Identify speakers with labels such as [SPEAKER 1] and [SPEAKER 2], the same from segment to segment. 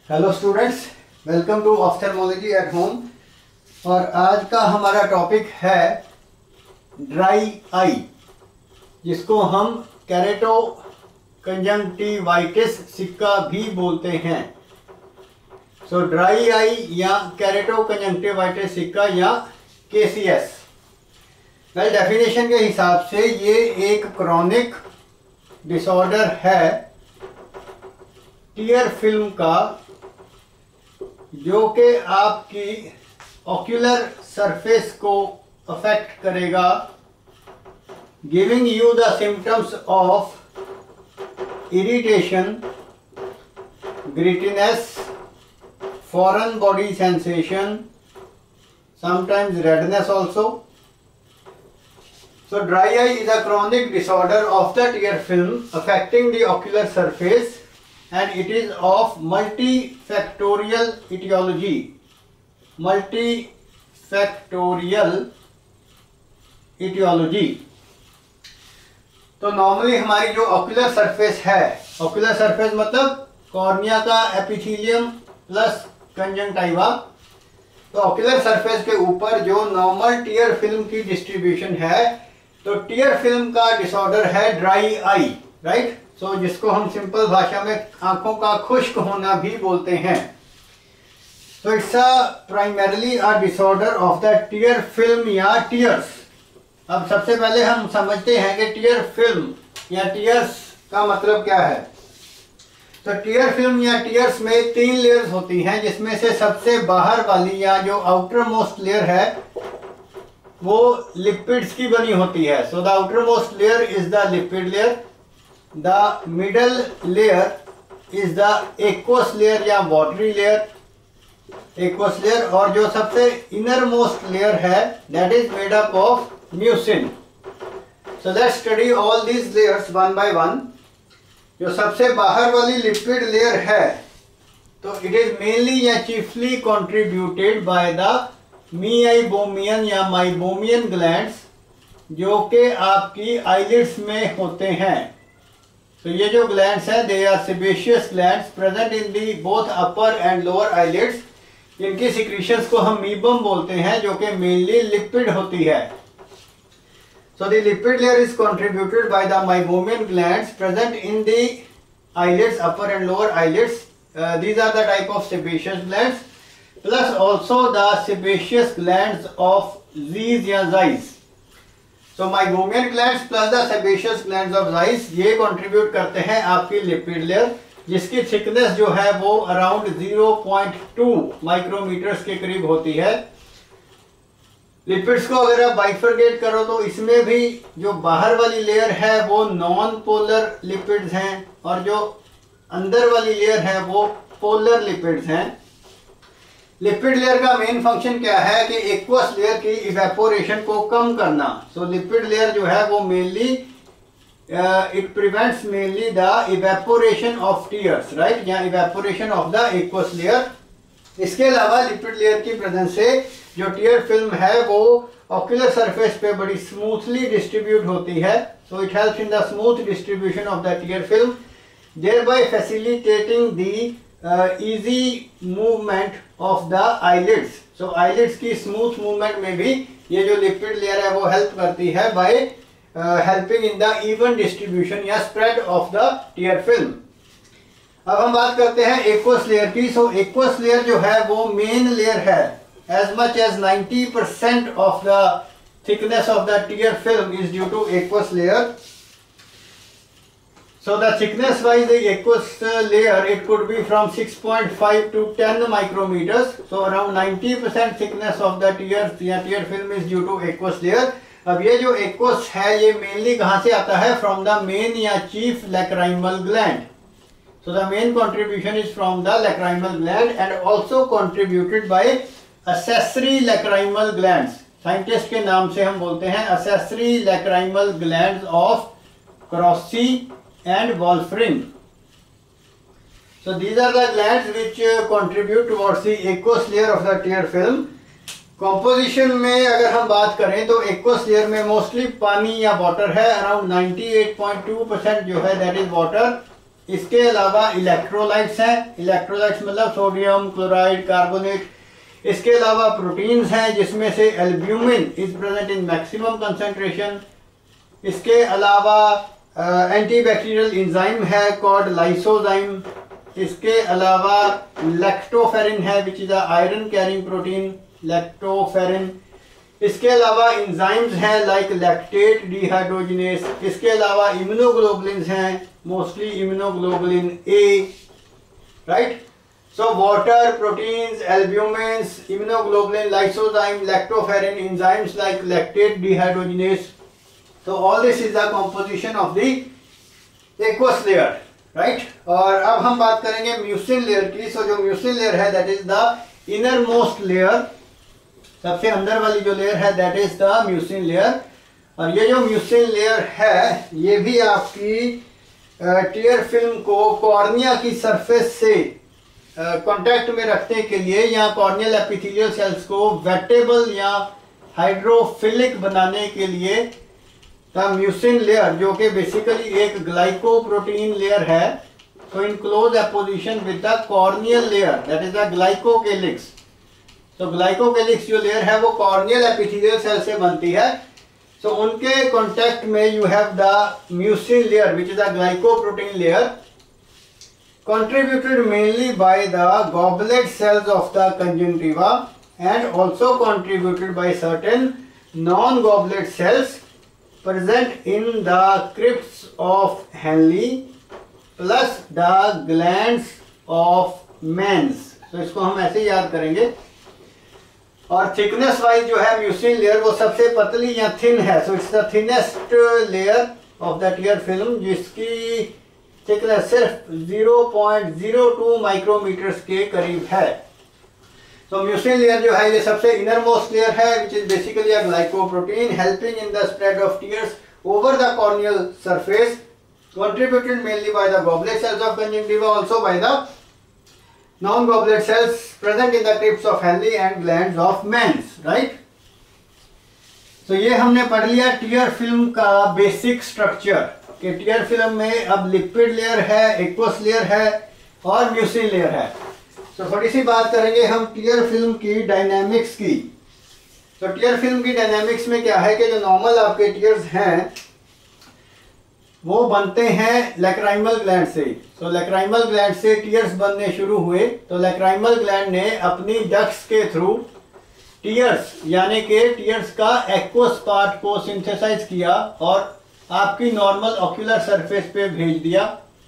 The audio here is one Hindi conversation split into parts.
[SPEAKER 1] Hello students, welcome to ophthalmology at home. और आज का हमारा टॉपिक है ड्राई आई, जिसको हम केरेटो कंजंक्टिवाइटिस सिक्का भी बोलते हैं। सो ड्राई आई या केरेटो कंजंक्टिवाइटिस सिक्का या केसीएस। वेल, डेफिनेशन के हिसाब से ये एक क्रॉनिक डिसऑर्डर है टीयर फिल्म का, जो कि आपकी ऑक्यूलर सरफेस को अफेक्ट करेगा, giving you the symptoms of irritation, grittiness, foreign body sensation, sometimes redness also. So dry eye is a chronic disorder of the tear film affecting the ocular surface, and it is of multifactorial etiology. Multifactorial etiology. तो नॉर्मली हमारी जो ऑक्यूलर सरफेस है, ऑक्यूलर सरफेस मतलब कॉर्निया का एपिथेलियम प्लस कंजंक्टिवा, तो ऑक्यूलर सरफेस के ऊपर जो नॉर्मल टीयर फिल्म की डिस्ट्रीब्यूशन है, तो टीयर फिल्म का डिसऑर्डर है ड्राई आई, राइट। सो जिसको हम सिंपल भाषा में आंखों का खुश्क होना भी बोलते हैं। तो it's primarily a disorder of the tear film या टीयर्स। अब सबसे पहले हम समझते हैं कि टीयर फिल्म या टीयर्स का मतलब क्या है। तो टीयर फिल्म या टीयर्स में 3 लेयर्स होती हैं, जिसमें से सबसे बाहर वाली या जो आउटर मोस्ट लेयर है वो लिपिड्स की बनी होती है। So the outer most layer is the lipid layer, the middle layer is the aqueous layer या वाटरी लेयर, एक्वस लेयर, और जो सबसे इनर मोस्ट लेयर है that is made up of mucin. So let's study all these layers one by one. जो सबसे बाहर वाली लिपिड लेयर है, तो इट इज मेनली या chiefly contributed by the meibomian या माइबोमियन ग्लैंड्स, जो कि आपकी आईलिड्स में होते हैं। तो ये जो ग्लैंड्स हैं they are sebaceous glands present in the both upper and lower eyelids. इनकी सिक्रीशंस को हम मीबम बोलते हैं, जो कि मेनली लिपिड होती है। So the lipid layer is contributed by the meibomian glands present in the eyelids, upper and lower eyelids. These are the type of sebaceous glands, plus also the sebaceous glands of Zeiss या Zeiss. So meibomian glands plus the sebaceous glands of Zeiss ये contribute करते हैं आपकी lipid layer, जिसकी thickness जो है वो around 0.2 माइक्रोमीटर्स के करीब होती है। लिपिड्स को अगर आप बाइफरकेट करो तो इसमें भी जो बाहर वाली लेयर है वो नॉन पोलर लिपिड्स हैं, और जो अंदर वाली लेयर है वो पोलर लिपिड्स हैं। लिपिड लेयर का मेन फंक्शन क्या है कि एक्वस लेयर की इवेपोरेशन को कम करना। सो लिपिड लेयर जो है वो mainly it prevents mainly the evaporation of tears, right, या evaporation of the aqueous layer. इसके अलावा लिपिड लेयर की प्रेजेंस से जो टीयर फिल्म है वो ऑक्यूलर सरफेस पे बड़ी स्मूथली डिस्ट्रीब्यूट होती है। So it helps in the smooth distribution of the tear film, thereby facilitating the easy movement of the eyelids. So eyelids की स्मूथ मूवमेंट में भी ये जो लिपिड लेयर है वो हेल्प करती है by helping in the even distribution या spread of the tear film. अब हम बात करते हैं एक्वस लेयर की। सो एक्वस लेयर जो है वो मेन लेयर है। As much as 90% of the thickness of the tear film is due to aqueous layer. So the thickness wise the aqueous layer it could be from 6.5 to 10 micrometers. So around 90% thickness of the tear film is due to aqueous layer. अब ये जो aqueous है ये mainly कहाँ से आता है? From the main या chief lacrimal gland. So the main contribution is from the lacrimal gland and also contributed by accessory lacrimal glands. Scientist के नाम से हम बोलते हैं accessory lacrimal glands of Crossi and Wolfram. So these are the glands which contribute towards the aqueous layer of the tear film. Composition में अगर हम बात करें तो aqueous layer में mostly पानी या water है, around 98.2% जो है that is water, इसके अलावा इलेक्ट्रोलाइट्स हैं, इलेक्ट्रोलाइट्स मतलब सोडियम क्लोराइड कार्बोनेट। इसके अलावा प्रोटीन्स हैं जिसमें से albumin is present in maximum concentration. इसके अलावा एंटीबैक्टीरियल एंजाइम है कॉल्ड लाइसोजाइम। इसके अलावा लैक्टोफेरिन है which is a iron carrying protein, lactoferrin. इसके अलावा एंजाइम्स हैं लाइक लैक्टेट डिहाइड्रोजिनेस। इसके अलावा इम्यूनोग्लोबुलिन्स हैं, mostly immunoglobulin A, right. So water, proteins, albumins, immunoglobulin, lysozyme, lactoferrin, enzymes like lactate dehydrogenase. So all this is the composition of the aqueous layer, right? और अब हम बात करेंगे म्यूसिन लेयर की। सो जो म्यूसिन लेयर है that is the inner most layer, सबसे अंदर वाली जो लेयर है that is the mucin layer. और ये जो म्यूसिन लेयर है ये भी आपकी टीयर फिल्म को कॉर्निया की सरफेस से कांटेक्ट में रखने के लिए या कॉर्नियल एपिथेलियल सेल्स को वेटेबल या हाइड्रोफिलिक बनाने के लिए द म्यूसिन लेयर, जो कि बेसिकली एक ग्लाइकोप्रोटीन लेयर है, तो in close apposition with the corneal layer that is the glycocalyx. तो ग्लाइकोकेलिक्स जो लेयर है वो कॉर्नियल एपिथेलियल सेल से बनती है। सो उनके कांटेक्ट में you have the mucin layer which is the glycoprotein layer, contributed mainly by the goblet cells of the conjunctiva and also contributed by certain non-goblet cells present in the crypts of Henle plus the glands of Mans। तो इसको हम ऐसे याद करेंगे। और थिकनेस वाइज जो है म्यूसिन लेयर वो सबसे पतली या थिन है। So it's the thinnest layer of the tear film जिसकी थिकनेस सिर्फ 0.02 माइक्रोमीटर्स के करीब है। तो म्यूसिन लेयर जो है ये सबसे इनर मोस्ट लेयर है which is basically a glycoprotein helping in the spread of tears over the corneal surface, contributed mainly by the goblet cells of conjunctiva, also by the non-goblet cells present in the crypts of Henle and glands of Mans, right? तो ये हमने पढ़ लिया टीयर फिल्म का बेसिक स्ट्रक्चर कि टीयर फिल्म में अब लिपिड लेयर है, एक्वस लेयर है और म्यूसिन लेयर है। तो थोड़ी सी बात करेंगे हम टीयर फिल्म की डायनामिक्स की। तो टीयर फिल्म की डायनामिक्स में क्या है कि जो नॉर्मल आपके टीयर्स हैं वो बनते हैं लैक्राइमल ग्लैंड से। तो लैक्राइमल ग्लैंड से टीयर्स बनने शुरू हुए तो लैक्राइमल ग्लैंड ने अपनी डक्ट्स के थ्रू टीयर्स यानी कि टीयर्स का एक्वस पार्ट को सिंथेसाइज किया और आपकी नॉर्मल ऑक्यूलर सरफेस पे भेज दिया।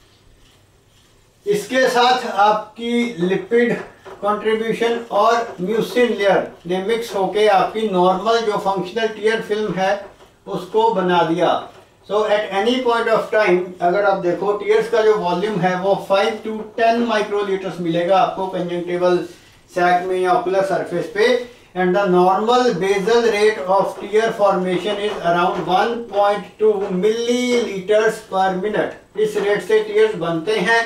[SPEAKER 1] इसके साथ आपकी लिपिड कंट्रीब्यूशन और म्यूसिन लेयर ने मिक्स होके आपकी नॉर्मल जो फंक्शनल टीयर फिल्म है उसको बना दिया। So at any point of time अगर आप देखो टीयर्स का जो वॉल्यूम है वो 5 to 10 माइक्रोलीटर्स मिलेगा आपको कंजंक्टिवल सैक में या ऑक्यूलर सरफेस पे, and the normal basal rate of tear formation is around 1.2 millilitres per minute. इस रेट से टीयर्स बनते हैं,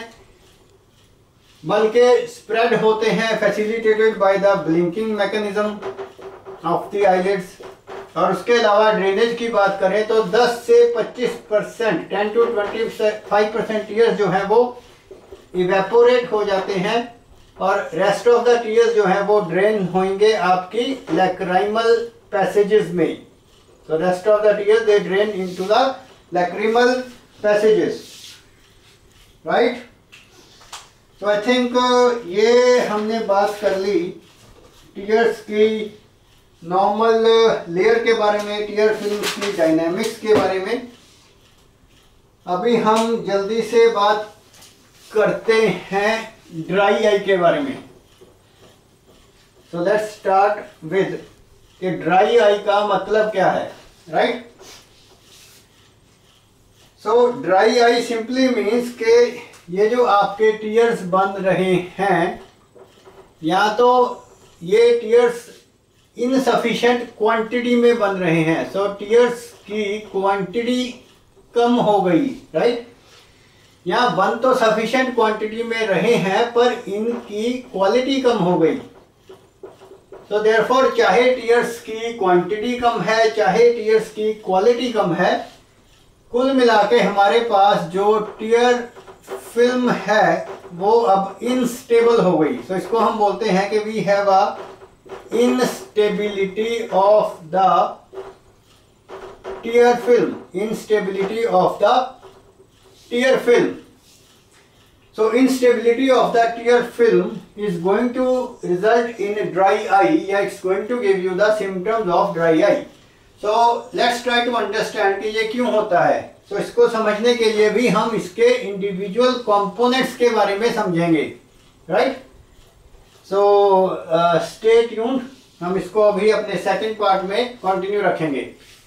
[SPEAKER 1] बन के स्प्रेड होते हैं, facilitated by the blinking mechanism of the eyelids. और उसके अलावा ड्रेनेज की बात करें तो 10 से 25%, 10 to 25% टीयर्स जो है वो इवेपोरेट हो जाते हैं और रेस्ट ऑफ द टीयर्स जो है वो ड्रेन होंगे आपकी लैक्राइमल पैसेजेस में। तो rest of the tears they drain into the lacrimal passages, right. तो आई थिंक ये हमने बात कर ली टीयर्स की नॉर्मल लेयर के बारे में, टीयर फिल्म की डायनामिक्स के बारे में। अभी हम जल्दी से बात करते हैं ड्राई आई के बारे में। सो लेट्स स्टार्ट विद कि ड्राई आई का मतलब क्या है, right. So dry eye simply means के ये जो आपके टीयर्स बन रहे हैं या तो ये टीयर्स इनसफिशिएंट क्वांटिटी में बन रहे हैं। सो टीयर्स की क्वांटिटी कम हो गई, राइट। यहाँ बन तो सफिशिएंट क्वांटिटी में रहे हैं पर इनकी क्वालिटी कम हो गई। तो देयरफॉर चाहे टीयर्स की क्वांटिटी कम है चाहे टीयर्स की क्वालिटी कम है, कुल मिला के हमारे पास जो टीयर फिल्म है वो अब इनस्टेबल हो गई, तो इसको हम बोलते हैं कि we have a instability of the tear film, instability of the tear film. So instability of the tear film is going to result in dry eye, या it's going to give you the symptoms of dry eye. So let's try to understand कि ये क्यों होता है. So इसको समझने के लिए भी हम इसके इंडिविजुअल कंपोनेंट्स के बारे में समझेंगे, राइट. सो स्टे ट्यून्ड, हम इसको अभी अपने सेकंड पार्ट में कंटिन्यू रखेंगे.